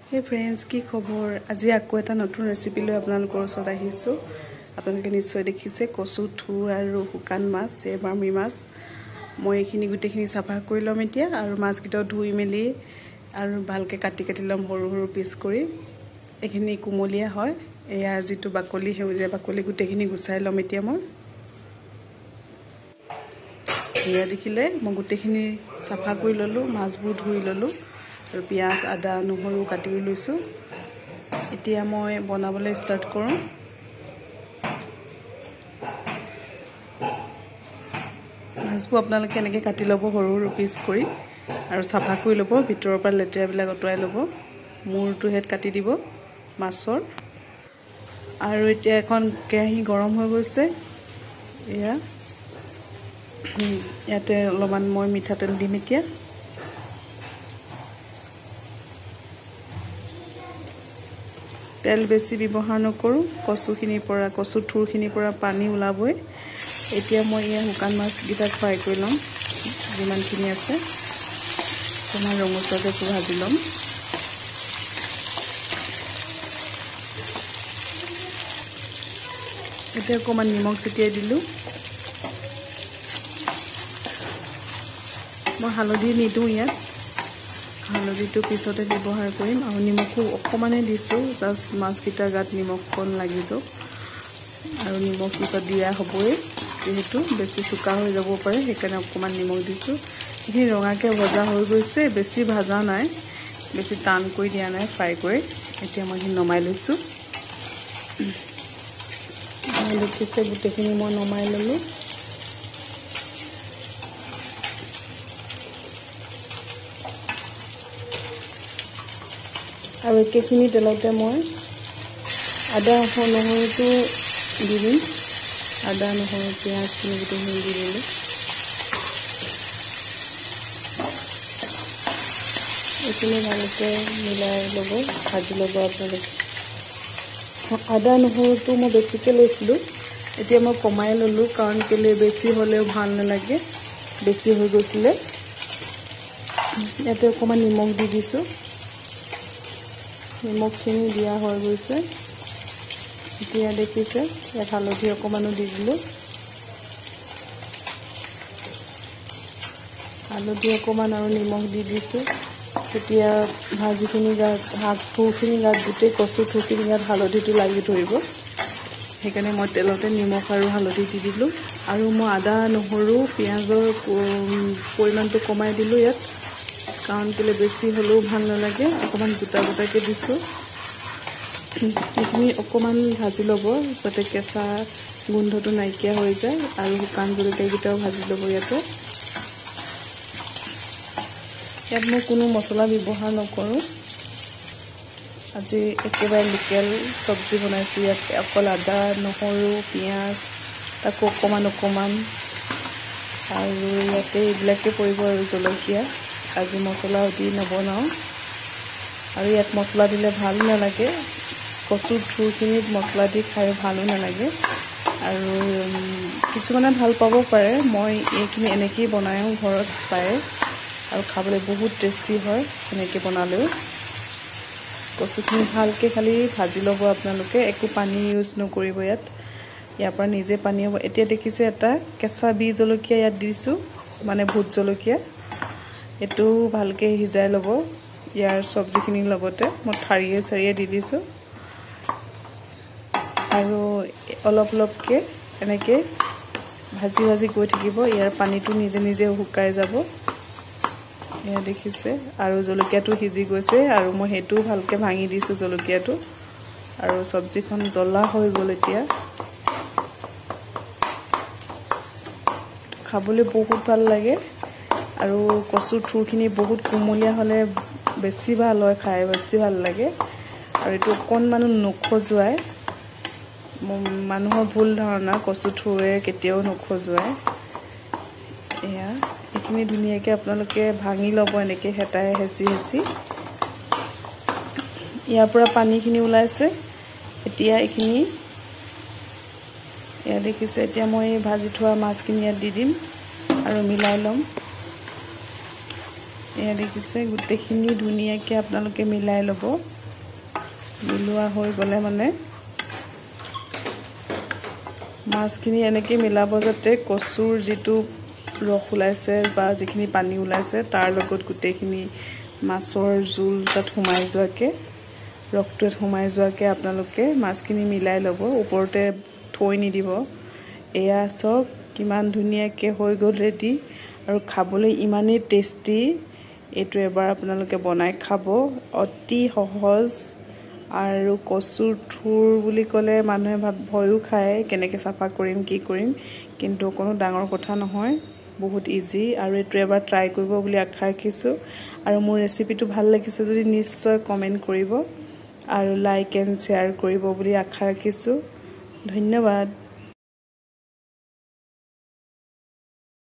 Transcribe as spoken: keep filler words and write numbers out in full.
Hey friends, কি খবৰ? আজি আকৌ এটা নতুন ৰেচিপি লৈ আপোনালোকৰ ওচৰত আহিছো। আপোনালোকে নিশ্চয় দেখিছে কচু থুৰ আৰু শুকান মাছ, এবাৰমি মাছ। মই এইখিনি গুটেখিনি সাফা কৰি লম এতিয়া আৰু মাছকেইটা ধুই মেলি আৰু ভালকে কাটি কাটি লম সৰু সৰু পিচ কৰি। এইখিনি কুমলীয়া হয়। এয়াৰ যিটো বাকলি হেউজীয়া বাকলি গুটেখিনি গুচাই লম এতিয়া মই। এয়া দেখিলে মই গুটেখিনি সাফা কৰি ললো, মাছবোৰ ধুই ললো। আৰু পিয়াজ আদা নহৰু কাটি লৈছো। এতিয়া মই বনাবলৈ ষ্টাৰ্ট কৰোঁ। মাছবোৰ আপোনালোকে এনেকৈ কাটি ল'ব সৰু সৰু পিচ কৰি আৰু সাফা কৰি ল'ব, ভিতৰৰ পৰা লেতেৰাবিলাক আঁতৰাই ল'ব। মূৰটো হেড কাটি দিব মাছৰ। আৰু এতিয়া এখন কেৰাহী গৰম হৈ গৈছে। এয়া ইয়াতে অলপমান মই মিঠাতেল দিম এতিয়া। তেল বেছি ব্যৱহাৰ নকৰোঁ। কচুখিনিৰ পৰা কচু থুৰখিনিৰ পৰা পানী ওলাবই। এতিয়া মই এই শুকান মাছকেইটা ফ্ৰাই কৰি ল'ম, যিমানখিনি আছে অকণমান ৰঙচুৱাকৈ ভাজি ল'ম। এতিয়া অকণমান নিমখ ছটিয়াই দিলোঁ। মই হালধি নিদিওঁ ইয়াত, হালধিটো পিছতে ব্যৱহাৰ কৰিম। আৰু নিমখো অকণমানেই দিছোঁ, জাষ্ট মাছকেইটা গাত নিমখকণ লাগি যাওক। আৰু নিমখ পিছত দিয়া হ'বই, যিহেতু বেছি চোকা হৈ যাব পাৰে, সেইকাৰণে অকণমান নিমখ দিছোঁ। এইখিনি ৰঙাকৈ ভজা হৈ গৈছে, বেছি ভাজা নাই, বেছি টান কৰি দিয়া নাই ফ্ৰাই কৰি। এতিয়া মই এইখিনি নমাই লৈছোঁ। দেখিছে গোটেইখিনি মই নমাই ল'লোঁ। আৰু একেখিনি তেলতে মই আদা নহৰুটো দি দিম। আদা নহৰু পিঁয়াজখিনি গোটেইখিনি দি দিলোঁ। এইখিনি ভালকৈ মিলাই ল'ব, ভাজি ল'ব আপোনালোকে। আদা নহৰুটো মই বেছিকৈ লৈছিলোঁ, এতিয়া মই কমাই ল'লোঁ, কাৰণ কেলৈ বেছি হ'লেও ভাল নালাগে, বেছি হৈ গৈছিলে। ইয়াতে অকণমান নিমখ দি দিছোঁ। নিমখখিনি দিয়া হৈ গৈছে। এতিয়া দেখিছে ইয়াত হালধি অকণমানো দি দিলোঁ। হালধি অকণমান আৰু নিমখ দি দিছোঁ। তেতিয়া ভাজিখিনি গাত শাক থুৰখিনি গাত গোটেই কচু থুৰখিনি গাত হালধিটো লাগি ধৰিব। সেইকাৰণে মই তেলতে নিমখ আৰু হালধি দি দিলোঁ। আৰু মই আদা নহৰু পিঁয়াজৰ পৰিমাণটো কমাই দিলোঁ ইয়াত, কাৰণ কেলৈ বেছি হ'লেও ভাল নালাগে। অকণমান গোটা গোটাকৈ দিছোঁ। এইখিনি অকণমান ভাজি ল'ব, যাতে কেঁচা গোন্ধটো নাইকিয়া হৈ যায়। আৰু শুকান জলকীয়াকেইটাও ভাজি ল'ব ইয়াতে। ইয়াত মই কোনো মছলা ব্যৱহাৰ নকৰোঁ। আজি একেবাৰে লোকেল চব্জি বনাইছোঁ। ইয়াত অকল আদা নহৰু পিঁয়াজ, তাকো অকণমান অকণমান, আৰু ইয়াতে এইবিলাকে পৰিব আৰু জলকীয়া। আজি মছলা দি নবনাওঁ। আৰু ইয়াত মছলা দিলে ভাল নালাগে। কচুৰ থুৰখিনিত মছলা দি খাই ভালো নালাগে। আৰু কিছুমানে ভাল পাব পাৰে, মই এইখিনি এনেকৈয়ে বনাওঁ ঘৰত পায়, আৰু খাবলৈ বহুত টেষ্টি হয় এনেকৈ বনালেও। কচুখিনি ভালকৈ খালি ভাজি ল'ব আপোনালোকে, একো পানী ইউজ নকৰিব ইয়াত। ইয়াৰ পৰা নিজে পানী হ'ব। এতিয়া দেখিছে এটা কেঁচা বি জলকীয়া ইয়াত দিছোঁ, মানে ভোট জলকীয়া। এইটো ভালকৈ সিজাই ল'ব ইয়াৰ চব্জিখিনিৰ লগতে। মই ঠাৰিয়ে চাৰিয়ে দি দিছোঁ। আৰু অলপ অলপকৈ এনেকৈ ভাজি ভাজি গৈ থাকিব। ইয়াৰ পানীটো নিজে নিজে শুকাই যাব। এয়া দেখিছে, আৰু জলকীয়াটো সিজি গৈছে, আৰু মই সেইটোও ভালকৈ ভাঙি দিছোঁ জলকীয়াটো। আৰু চব্জিখন জ্বলা হৈ গ'ল এতিয়া। খাবলৈ বহুত ভাল লাগে। আৰু কচুৰ থুৰখিনি বহুত কোমলীয়া হ'লে বেছি ভাল হয়, খাই বেছি ভাল লাগে। আৰু এইটো অকণমানো নখজুৱাই। মানুহৰ ভুল ধাৰণা, কচু থুৰে কেতিয়াও নখজুৱাই। এয়া এইখিনি ধুনীয়াকৈ আপোনালোকে ভাঙি ল'ব, এনেকৈ হেতাই হেঁচি হেঁচি। ইয়াৰ পৰা পানীখিনি ওলাইছে। এতিয়া এইখিনি এয়া দেখিছে, এতিয়া মই ভাজি থোৱা মাছখিনি ইয়াত দি দিম আৰু মিলাই ল'ম। এয়া দেখিছে গোটেইখিনি ধুনীয়াকৈ আপোনালোকে মিলাই ল'ব মিলোৱা হৈ গ'লে মানে মাছখিনি এনেকৈ মিলাব যাতে কচুৰ যিটো ৰস ওলাইছে বা যিখিনি পানী ওলাইছে তাৰ লগত গোটেইখিনি মাছৰ জোল তাত সোমাই যোৱাকৈ ৰসটোত সোমাই যোৱাকৈ আপোনালোকে মাছখিনি মিলাই ল'ব ওপৰতে থৈ নিদিব এয়া চাওক কিমান ধুনীয়াকৈ হৈ গ'ল ৰেডি আৰু খাবলৈ ইমানেই টেষ্টি এইটো এবাৰ আপোনালোকে বনাই খাব অতি সহজ আৰু কচুৰ থুৰ বুলি ক'লে মানুহে ভাব ভয়ো খায় কেনেকৈ চাফা কৰিম কি কৰিম কিন্তু কোনো ডাঙৰ কথা নহয় বহুত ইজি আৰু এইটো এবাৰ ট্ৰাই কৰিব বুলি আশা ৰাখিছোঁ আৰু মোৰ ৰেচিপিটো ভাল লাগিছে যদি নিশ্চয় কমেণ্ট কৰিব আৰু লাইক এণ্ড শ্বেয়াৰ কৰিব বুলি আশা ৰাখিছোঁ ধন্যবাদ।